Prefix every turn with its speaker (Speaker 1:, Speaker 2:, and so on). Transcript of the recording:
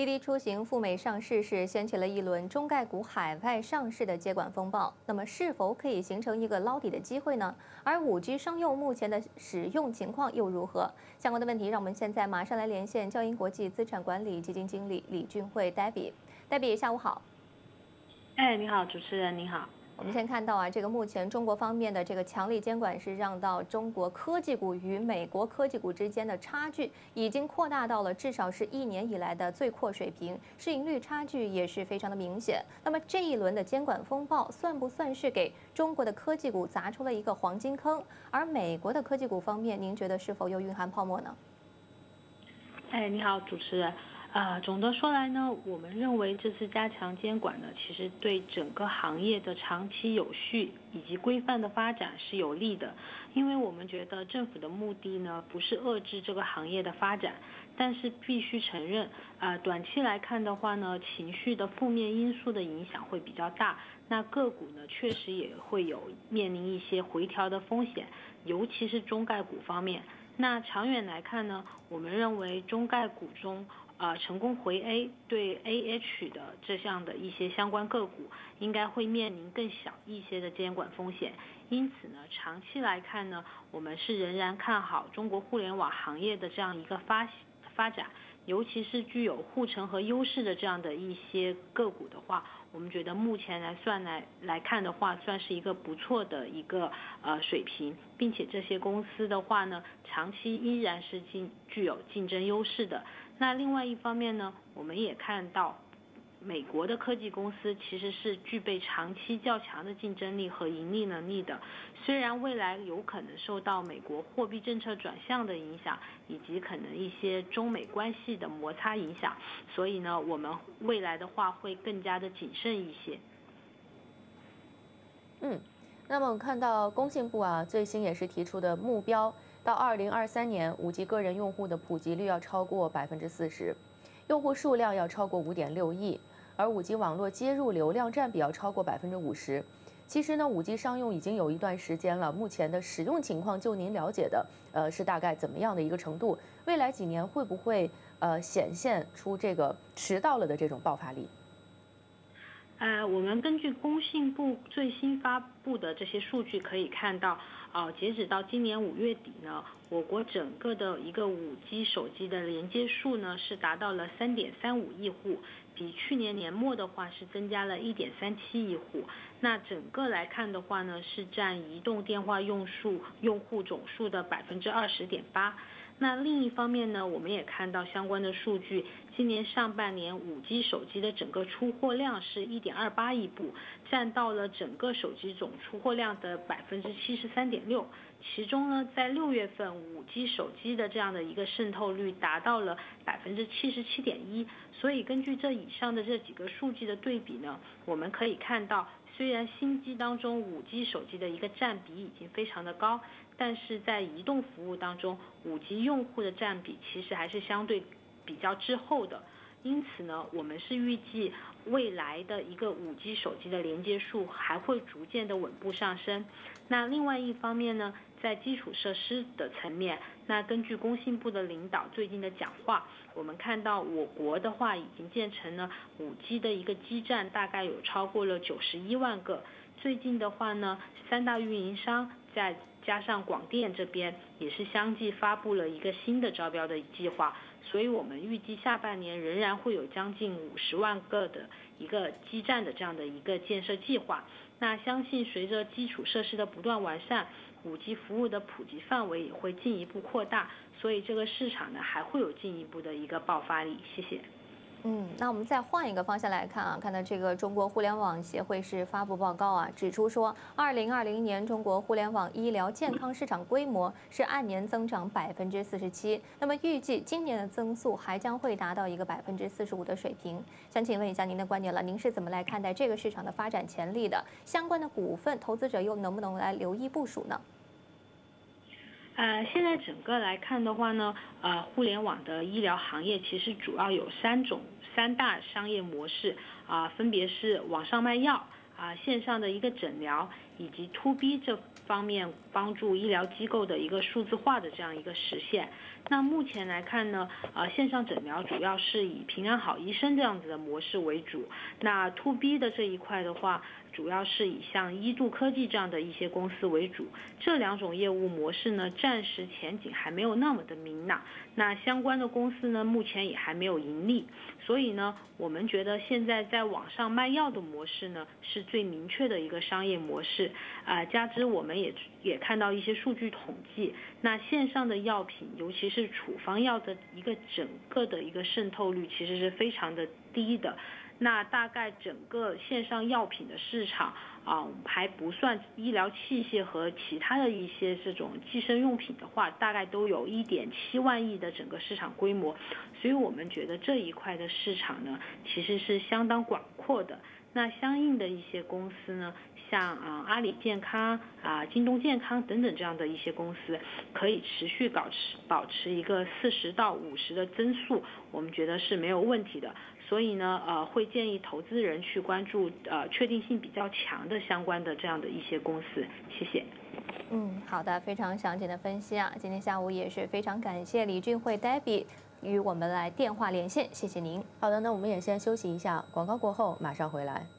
Speaker 1: 滴滴出行赴美上市时，掀起了一轮中概股海外上市的接管风暴。那么，是否可以形成一个捞底的机会呢？而5G 商用目前的使用情况又如何？相关的问题，让我们现在马上来连线交银国际资产管理基金经理李俊慧 Debbie。Debbie，下午好。
Speaker 2: 你好，主持人，你好。
Speaker 1: 我们先看到这个目前中国方面的这个强力监管是让到中国科技股与美国科技股之间的差距已经扩大到了至少是1年以来的最阔水平，市盈率差距也是非常的明显。那么这一轮的监管风暴算不算是给中国的科技股砸出了一个黄金坑？而美国的科技股方面，您觉得是否又蕴含泡沫呢？
Speaker 2: 你好，主持人。总的说来呢，我们认为这次加强监管呢，其实对整个行业的长期有序以及规范的发展是有利的。因为我们觉得政府的目的呢，不是遏制这个行业的发展，但是必须承认，短期来看的话呢，情绪的负面因素的影响会比较大。那个股呢，确实也会有面临一些回调的风险，尤其是中概股方面。那长远来看呢，我们认为中概股中成功回 A 对 AH 的这样的一些相关个股，应该会面临更小一些的监管风险。因此呢，长期来看呢，我们是仍然看好中国互联网行业的这样一个发展，尤其是具有护城河优势的这样的一些个股的话，我们觉得目前来看的话，算是一个不错的一个水平，并且这些公司的话呢，长期依然是具有竞争优势的。那另外一方面呢，我们也看到美国的科技公司其实是具备长期较强的竞争力和盈利能力的。虽然未来有可能受到美国货币政策转向的影响，以及可能一些中美关系的摩擦影响，所以呢，我们未来的话会更加的谨慎一些。
Speaker 1: 那么我们看到工信部最新也是提出的目标，到2023年，5G 个人用户的普及率要超过40%，用户数量要超过5.6亿，而5G 网络接入流量占比要超过50%。其实呢，5G 商用已经有一段时间了，目前的使用情况，就您了解的，是大概怎么样的一个程度？未来几年会不会显现出这个迟到了的这种爆发力？
Speaker 2: 我们根据工信部最新发布的这些数据可以看到，截止到今年5月底呢，我国整个的一个5G 手机的连接数呢是达到了3.35亿户，比去年年末的话是增加了1.37亿户。那整个来看的话呢，是占移动电话用户总数的20.8%。那另一方面呢，我们也看到相关的数据，今年上半年5G 手机的整个出货量是1.28亿部，占到了整个手机总出货量的73.6%。其中呢，在6月份5G 手机的这样的一个渗透率达到了77.1%。所以根据这以上的这几个数据的对比呢，我们可以看到，虽然新机当中5G 手机的一个占比已经非常的高，但是在移动服务当中，5G 用户的占比其实还是相对比较滞后的。因此呢，我们是预计未来的一个5G 手机的连接数还会逐渐的稳步上升。那另外一方面呢，在基础设施的层面，那根据工信部的领导最近的讲话，我们看到我国的话已经建成了5G 的一个基站，大概有超过了91万个。最近的话呢，3大运营商再加上广电这边也是相继发布了一个新的招标的计划，所以我们预计下半年仍然会有将近50万个的一个基站的这样的一个建设计划。那相信随着基础设施的不断完善，5G 服务的普及范围也会进一步扩大，所以这个市场呢还会有进一步的一个爆发力。谢谢。
Speaker 1: 那我们再换一个方向来看看到这个中国互联网协会是发布报告指出说，2020年中国互联网医疗健康市场规模是按年增长47%，那么预计今年的增速还将会达到一个45%的水平。想请问一下您的观点了，您是怎么来看待这个市场的发展潜力的？相关的股份，投资者又能不能来留意部署呢？
Speaker 2: 现在整个来看的话呢，互联网的医疗行业其实主要有三大商业模式分别是网上卖药线上的一个诊疗以及 To B 这方面帮助医疗机构的一个数字化的这样一个实现。那目前来看呢，线上诊疗主要是以平安好医生这样子的模式为主。那 To B 的这一块的话，主要是以像一度科技这样的一些公司为主。这两种业务模式呢，暂时前景还没有那么的明朗。那相关的公司呢，目前也还没有盈利。所以呢，我们觉得现在在网上卖药的模式呢，是最明确的一个商业模式。加之我们也看到一些数据统计，那线上的药品，尤其是处方药的一个整个的一个渗透率，其实是非常的低的。那大概整个线上药品的市场还不算医疗器械和其他的一些这种计生用品的话，大概都有1.7万亿的整个市场规模。所以我们觉得这一块的市场呢，其实是相当广阔的。那相应的一些公司呢，像阿里健康京东健康等等这样的一些公司，可以持续保持一个40到50的增速，我们觉得是没有问题的。所以呢，会建议投资人去关注确定性比较强的相关的这样的一些公司。谢谢。
Speaker 3: 好的，非常详尽的分析啊！今天下午也是非常感谢李俊慧 Debbie 与我们来电话连线，谢谢您。
Speaker 1: 好的，那我们也先休息一下，广告过后马上回来。